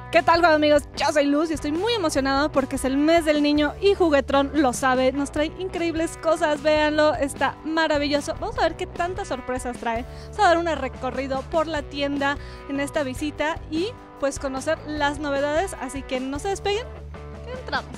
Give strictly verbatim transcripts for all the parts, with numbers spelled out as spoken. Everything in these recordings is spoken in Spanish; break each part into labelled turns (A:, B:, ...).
A: ¿Qué tal, amigos? Yo soy Luz y estoy muy emocionada porque es el mes del niño y Juguetron lo sabe, nos trae increíbles cosas, véanlo, está maravilloso. Vamos a ver qué tantas sorpresas trae. Vamos a dar un recorrido por la tienda en esta visita y pues conocer las novedades, así que no se despeguen, entramos.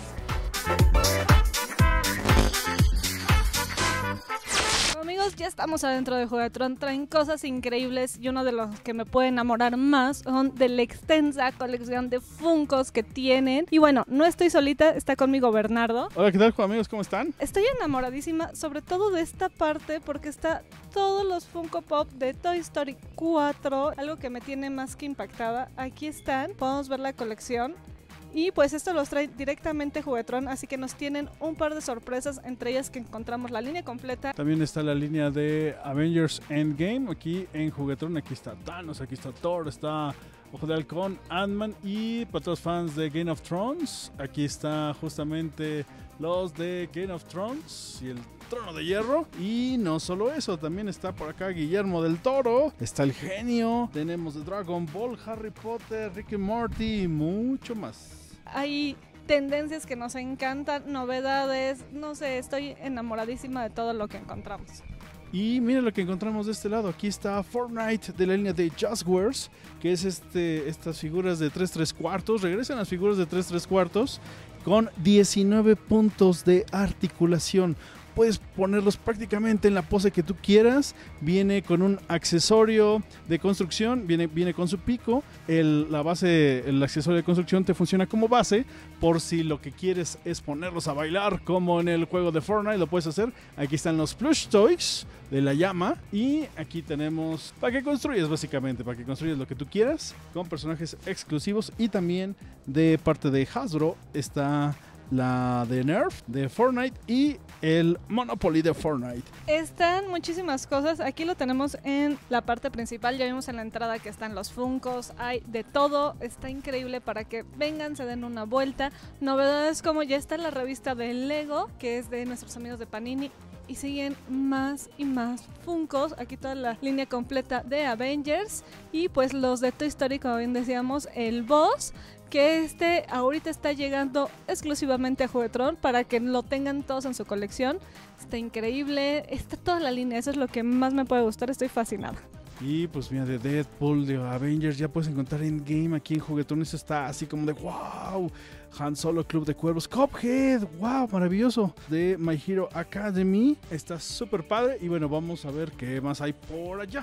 A: Amigos, ya estamos adentro de Juguetron, traen cosas increíbles y uno de los que me puede enamorar más son de la extensa colección de Funkos que tienen. Y bueno, no estoy solita, está conmigo Bernardo.
B: Hola, ¿qué tal, amigos? ¿Cómo están?
A: Estoy enamoradísima, sobre todo de esta parte, porque está todos los Funko Pop de Toy Story cuatro, algo que me tiene más que impactada. Aquí están, podemos ver la colección. Y pues esto los trae directamente Juguetron, así que nos tienen un par de sorpresas, entre ellas que encontramos la línea completa.
B: También está la línea de Avengers Endgame aquí en Juguetron. Aquí está Thanos, aquí está Thor, está Ojo de Halcón, Ant-Man y para todos los fans de Game of Thrones, aquí está justamente los de Game of Thrones y el Trono de Hierro. Y no solo eso, también está por acá Guillermo del Toro, está el genio, tenemos de Dragon Ball, Harry Potter, Rick y Morty y mucho más.
A: Hay tendencias que nos encantan, novedades, no sé, estoy enamoradísima de todo lo que encontramos.
B: Y miren lo que encontramos de este lado. Aquí está Fortnite de la línea de Just Wares, que es este, estas figuras de tres tres cuartos. Regresan las figuras de tres tres cuartos con diecinueve puntos de articulación. Puedes ponerlos prácticamente en la pose que tú quieras. Viene con un accesorio de construcción, viene, viene con su pico. El, la base, el accesorio de construcción te funciona como base. Por si lo que quieres es ponerlos a bailar como en el juego de Fortnite, lo puedes hacer. Aquí están los plush toys de la llama. Y aquí tenemos para que construyas, básicamente, para que construyas lo que tú quieras, con personajes exclusivos. Y también de parte de Hasbro está la de Nerf de Fortnite y el Monopoly de Fortnite.
A: Están muchísimas cosas, aquí lo tenemos en la parte principal, ya vimos en la entrada que están los Funkos, hay de todo, está increíble para que vengan, se den una vuelta. Novedades como ya está la revista de Lego, que es de nuestros amigos de Panini, y siguen más y más Funkos, aquí toda la línea completa de Avengers y pues los de Toy Story, como bien decíamos, el Boss, que este ahorita está llegando exclusivamente a Juguetron para que lo tengan todos en su colección. Está increíble, está toda la línea, eso es lo que más me puede gustar, estoy fascinada.
B: Y pues mira, de Deadpool, de Avengers, ya puedes encontrar Endgame aquí en Juguetron. Eso está así como de wow. Han Solo, Club de Cuervos, Cuphead, wow, maravilloso. De My Hero Academy, está súper padre. Y bueno, vamos a ver qué más hay por allá.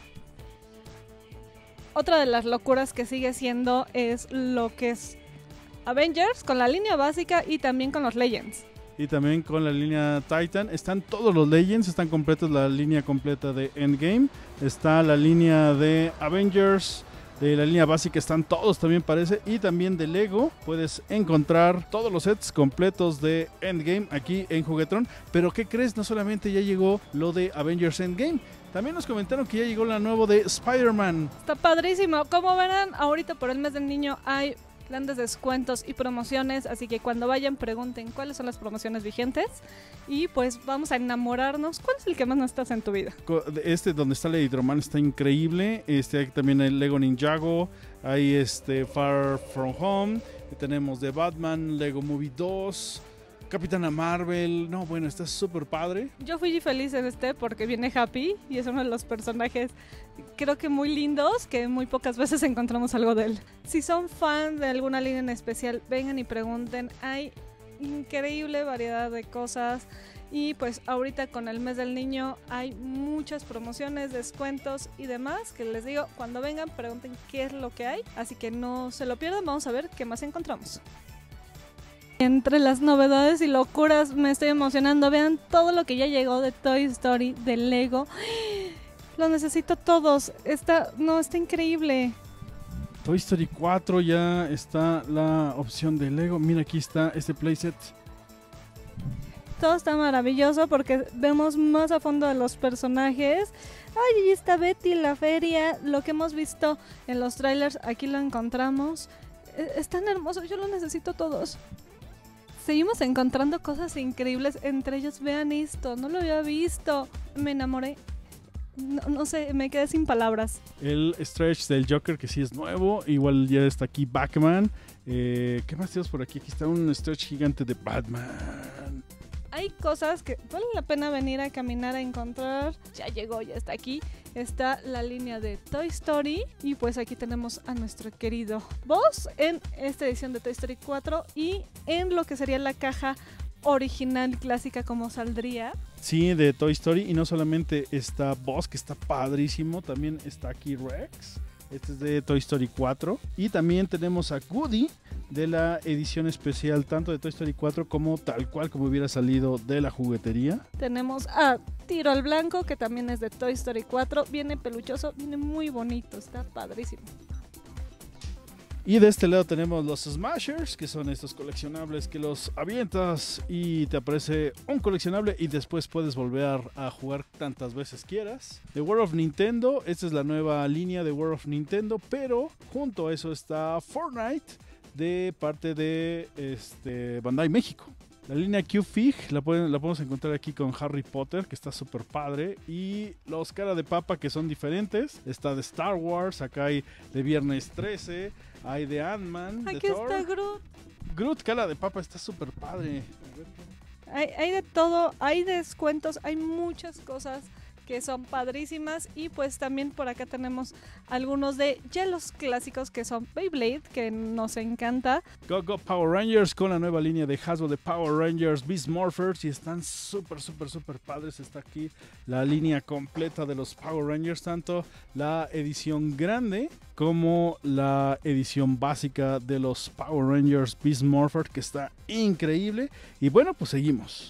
A: Otra de las locuras que sigue siendo es lo que es Avengers con la línea básica y también con los Legends.
B: Y también con la línea Titan. Están todos los Legends, están completos, la línea completa de Endgame. Está la línea de Avengers, de la línea básica están todos también parece. Y también de Lego puedes encontrar todos los sets completos de Endgame aquí en Juguetron. Pero ¿qué crees? No solamente ya llegó lo de Avengers Endgame, también nos comentaron que ya llegó la nueva de Spider-Man.
A: Está padrísimo. Como verán, ahorita por el mes del niño hay grandes descuentos y promociones, así que cuando vayan pregunten cuáles son las promociones vigentes y pues vamos a enamorarnos. ¿Cuál es el que más nos estás en tu vida?
B: Este donde está el Hydroman está increíble. Este hay también el Lego Ninjago, hay este Far From Home, tenemos de Batman, Lego Movie dos, Capitana Marvel. No, bueno, está súper padre.
A: Yo fui feliz en este porque viene Happy y es uno de los personajes creo que muy lindos, que muy pocas veces encontramos algo de él. Si son fan de alguna línea en especial, vengan y pregunten. Hay increíble variedad de cosas y pues ahorita con el mes del niño hay muchas promociones, descuentos y demás, que les digo, cuando vengan pregunten qué es lo que hay, así que no se lo pierdan. Vamos a ver qué más encontramos. Entre las novedades y locuras me estoy emocionando. Vean todo lo que ya llegó de Toy Story, de Lego. Lo necesito todos. Está, no, está increíble.
B: Toy Story cuatro ya está la opción de Lego. Mira, aquí está este playset.
A: Todo está maravilloso porque vemos más a fondo de los personajes. Ay, ahí está Betty en la feria. Lo que hemos visto en los trailers, aquí lo encontramos. Es tan hermoso, yo lo necesito todos. Seguimos encontrando cosas increíbles, entre ellos vean esto, no lo había visto, me enamoré. no, no sé, me quedé sin palabras.
B: El stretch del Joker, que sí es nuevo. Igual ya está aquí Batman. Eh, ¿Qué más tenemos por aquí? Aquí está un stretch gigante de Batman.
A: Hay cosas que vale la pena venir a caminar a encontrar. Ya llegó, ya está aquí. Está la línea de Toy Story. Y pues aquí tenemos a nuestro querido Buzz en esta edición de Toy Story cuatro. Y en lo que sería la caja original clásica como saldría.
B: Sí, de Toy Story. Y no solamente está Buzz, que está padrísimo. También está aquí Rex. Este es de Toy Story cuatro. Y también tenemos a Woody de la edición especial tanto de Toy Story cuatro como tal cual como hubiera salido de la juguetería.
A: Tenemos a Tiro al Blanco, que también es de Toy Story cuatro. Viene peluchoso, viene muy bonito, está padrísimo.
B: Y de este lado tenemos los Smashers, que son estos coleccionables que los avientas y te aparece un coleccionable y después puedes volver a jugar tantas veces quieras. The World of Nintendo, esta es la nueva línea de World of Nintendo, pero junto a eso está Fortnite de parte de este, Bandai México. La línea Q-Fig la, pueden, la podemos encontrar aquí con Harry Potter, que está súper padre. Y los cara de papa que son diferentes. Está de Star Wars, acá hay de Viernes trece, hay de Ant-Man, de
A: Aquí
B: Thor.
A: está Groot.
B: Groot, cara de papa, está súper padre.
A: Hay, hay de todo, hay descuentos, hay muchas cosas que son padrísimas. Y pues también por acá tenemos algunos de ya los clásicos que son Beyblade, que nos encanta.
B: Go Go Power Rangers con la nueva línea de Hasbro de Power Rangers Beast Morphers y están súper súper súper padres. Está aquí la línea completa de los Power Rangers, tanto la edición grande como la edición básica de los Power Rangers Beast Morphers, que está increíble. Y bueno, pues seguimos.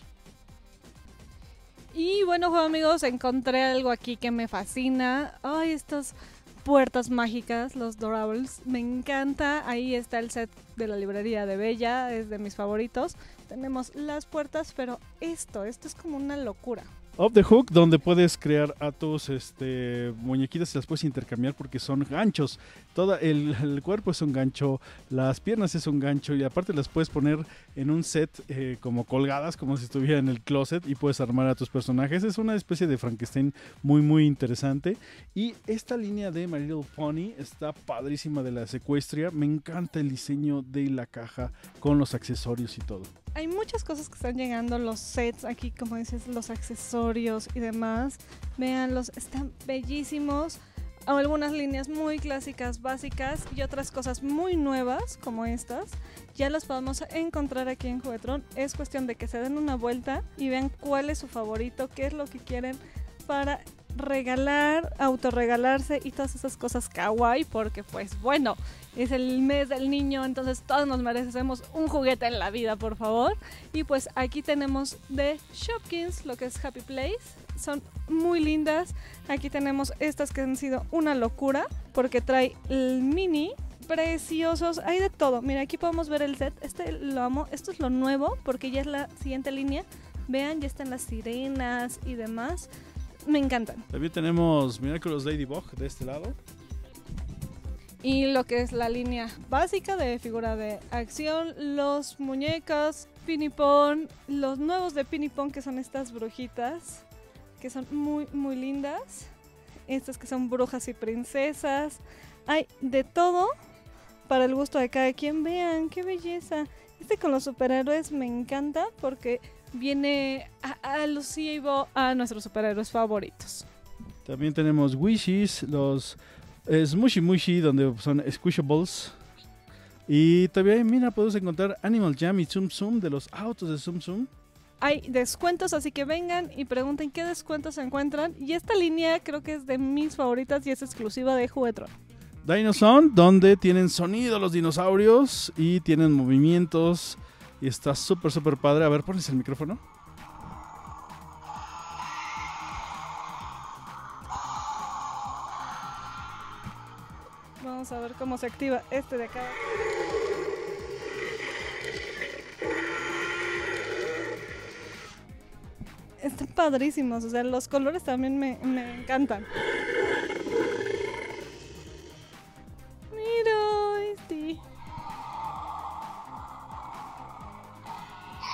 A: Y bueno, juego amigos, encontré algo aquí que me fascina. Ay, estas puertas mágicas, los Doorables, me encanta. Ahí está el set de la librería de Bella, es de mis favoritos. Tenemos las puertas, pero esto, esto es como una locura.
B: Off the Hook, donde puedes crear a tus este, muñequitas y las puedes intercambiar porque son ganchos. Todo el, el cuerpo es un gancho, las piernas es un gancho y aparte las puedes poner en un set eh, como colgadas, como si estuviera en el closet y puedes armar a tus personajes. Es una especie de Frankenstein muy muy interesante. Y esta línea de My Little Pony está padrísima, de la Sequestria. Me encanta el diseño de la caja con los accesorios y todo.
A: Hay muchas cosas que están llegando, los sets aquí, como dices, los accesorios y demás. Véanlos, están bellísimos. Algunas líneas muy clásicas, básicas y otras cosas muy nuevas como estas. Ya las podemos encontrar aquí en Juguetron. Es cuestión de que se den una vuelta y vean cuál es su favorito, qué es lo que quieren para regalar, autorregalarse y todas esas cosas kawaii, porque pues bueno, es el mes del niño, entonces todos nos merecemos un juguete en la vida, por favor. Y pues aquí tenemos de Shopkins, lo que es Happy Place, son muy lindas. Aquí tenemos estas que han sido una locura, porque trae el mini, preciosos, hay de todo. Mira, aquí podemos ver el set, este lo amo, esto es lo nuevo, porque ya es la siguiente línea. Vean, ya están las sirenas y demás. Me encantan.
B: También tenemos Miraculous Ladybug de este lado.
A: Y lo que es la línea básica de figura de acción, los muñecos, Pinipon, los nuevos de Pinipon, que son estas brujitas, que son muy muy lindas. Estas que son brujas y princesas. Hay de todo para el gusto de cada quien. Vean, qué belleza. Este con los superhéroes me encanta porque viene alusivo a nuestros superhéroes favoritos.
B: También tenemos Wishes, los eh, Smushy Mushy, donde son Squishables. Y también, mira, podemos encontrar Animal Jam y Tsum Tsum de los autos de Tsum Tsum.
A: Hay descuentos, así que vengan y pregunten qué descuentos se encuentran. Y esta línea creo que es de mis favoritas y es exclusiva de Juguetron.
B: Dinosaur, donde tienen sonido los dinosaurios y tienen movimientos. Y está súper, súper padre. A ver, pones el micrófono.
A: Vamos a ver cómo se activa este de acá. Están padrísimos, o sea, los colores también me, me encantan. Mira, este.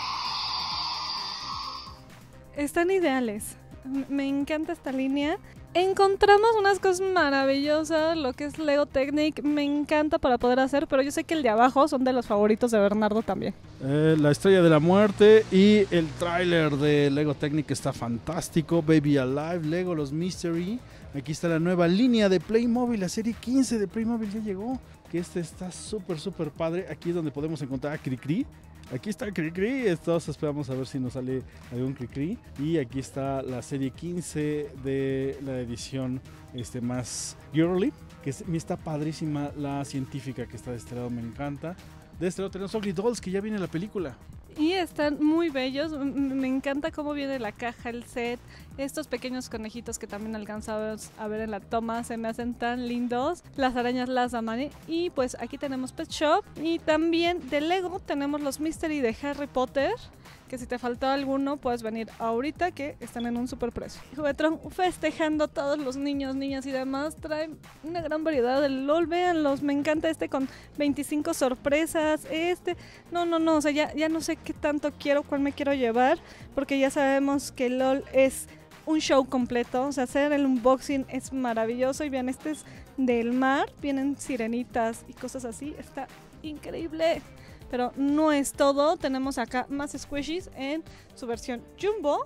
A: Están ideales. Me encanta esta línea. Encontramos unas cosas maravillosas, lo que es Lego Technic, me encanta para poder hacer, pero yo sé que el de abajo son de los favoritos de Bernardo también.
B: Eh, la Estrella de la Muerte y el tráiler de Lego Technic está fantástico. Baby Alive, Lego, los Mystery. Aquí está la nueva línea de Playmobil, la serie quince de Playmobil ya llegó. Que este está súper, súper padre. Aquí es donde podemos encontrar a Cricri. Aquí está Cricri, todos esperamos a ver si nos sale algún Cricri. Y aquí está la serie quince de la edición este, más girly, que es, está padrísima la científica que está de este lado, me encanta. De este lado tenemos Ugly Dolls, que ya viene la película.
A: Y están muy bellos, me encanta cómo viene la caja, el set, estos pequeños conejitos que también alcanzamos a ver en la toma, se me hacen tan lindos, las arañas las aman. Y pues aquí tenemos Pet Shop y también de Lego tenemos los Mystery de Harry Potter, que si te faltó alguno puedes venir ahorita que están en un super precio. Juguetron festejando a todos los niños, niñas y demás, traen una gran variedad de LOL, véanlos, me encanta este con veinticinco sorpresas, este, no, no, no, o sea, ya, ya no sé qué tanto quiero, cuál me quiero llevar, porque ya sabemos que LOL es un show completo, o sea, hacer el unboxing es maravilloso y vean, este es del mar, vienen sirenitas y cosas así, está increíble. Pero no es todo, tenemos acá más squishies en su versión Jumbo,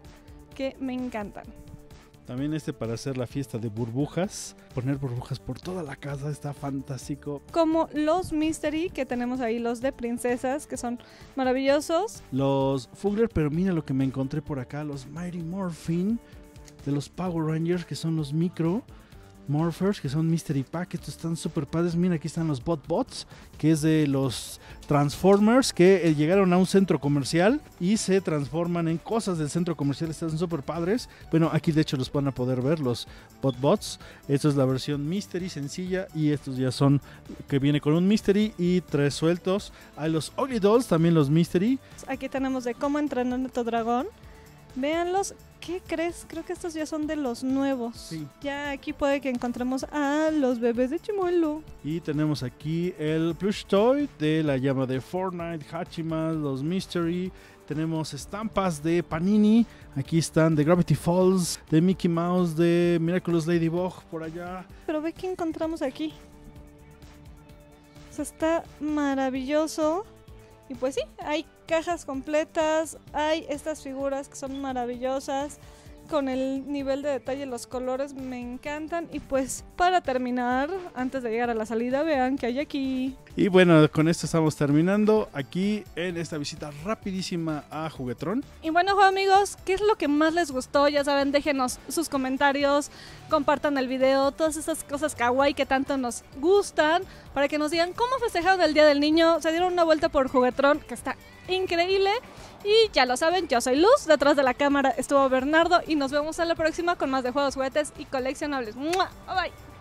A: que me encantan.
B: También este para hacer la fiesta de burbujas, poner burbujas por toda la casa, está fantástico.
A: Como los Mystery, que tenemos ahí los de princesas, que son maravillosos.
B: Los Fugler, pero mira lo que me encontré por acá, los Mighty Morphin de los Power Rangers, que son los micro Morphers, que son Mystery Pack, estos están súper padres. Mira, aquí están los Bot Bots, que es de los Transformers, que eh, llegaron a un centro comercial y se transforman en cosas del centro comercial, están súper padres. Bueno, aquí de hecho los van a poder ver, los Bot Bots. Esta es la versión Mystery sencilla y estos ya son, que viene con un Mystery y tres sueltos. Hay los Ugly Dolls, también los Mystery.
A: Aquí tenemos de Cómo entrenar a tu dragón. Véanlos, ¿qué crees? Creo que estos ya son de los nuevos.
B: Sí.
A: Ya aquí puede que encontremos a los bebés de Chimuelo.
B: Y tenemos aquí el plush toy de la llama de Fortnite, Hachimas, los Mystery. Tenemos estampas de Panini. Aquí están de Gravity Falls, de Mickey Mouse, de Miraculous Ladybug por allá.
A: Pero ve que encontramos aquí. O sea, está maravilloso. Y pues sí, hay cajas completas, hay estas figuras que son maravillosas, con el nivel de detalle, los colores me encantan. Y pues para terminar, antes de llegar a la salida, vean que hay aquí.
B: Y bueno, con esto estamos terminando aquí en esta visita rapidísima a Juguetron.
A: Y bueno, amigos, ¿qué es lo que más les gustó? Ya saben, déjenos sus comentarios, compartan el video, todas esas cosas kawaii que tanto nos gustan, para que nos digan cómo festejaron el Día del Niño. Se dieron una vuelta por Juguetron, que está increíble. Y ya lo saben, yo soy Luz, detrás de la cámara estuvo Bernardo y nos vemos en la próxima con más de juegos, juguetes y coleccionables. ¡Mua! Bye bye.